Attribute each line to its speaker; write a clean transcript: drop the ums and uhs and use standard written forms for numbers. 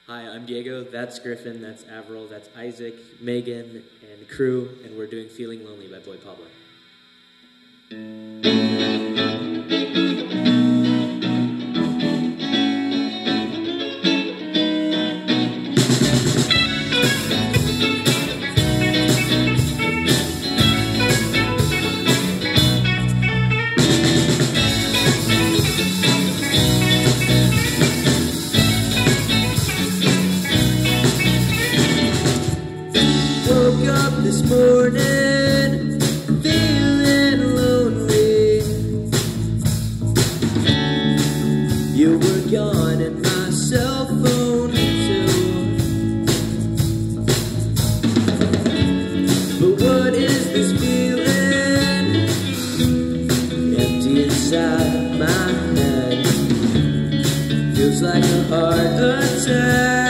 Speaker 1: Hi, I'm Diego, that's Griffin, that's Avril, that's Isaac, Meghan, and crew, and we're doing Feeling Lonely by Boy Pablo. Woke up this morning feeling lonely. You were gone and my cell phone too. But what is this feeling? Empty inside my head. Feels like a heart attack.